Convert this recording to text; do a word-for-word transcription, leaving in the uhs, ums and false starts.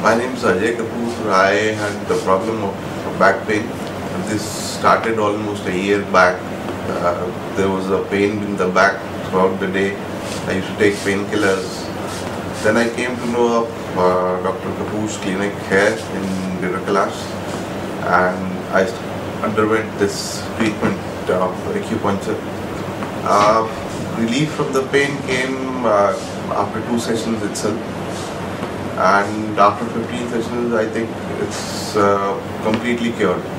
My name is Ajay Kapoor. I had the problem of back pain. This started almost a year back. Uh, there was a pain in the back throughout the day. I used to take painkillers. Then I came to know of uh, Doctor Kapoor's clinic here in Birakalas, and I underwent this treatment of acupuncture. Uh, relief from the pain came uh, after two sessions itself, and after fifteen sessions I think it's uh, completely cured.